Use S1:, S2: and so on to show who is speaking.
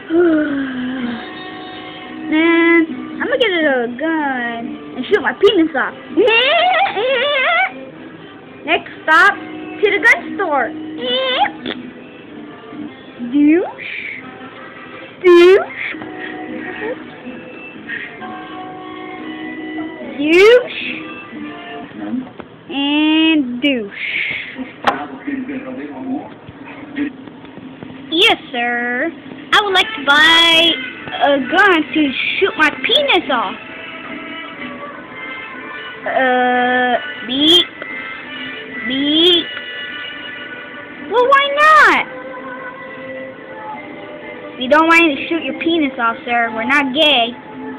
S1: Man, I'm gonna get a gun and shoot my penis off. Next stop, to the gun store. Douche. Douche. Douche. And douche. Yes, sir. I would like to buy a gun to shoot my penis off. Beep. Beep. Well, why not? If you don't want to shoot your penis off, sir, we're not gay.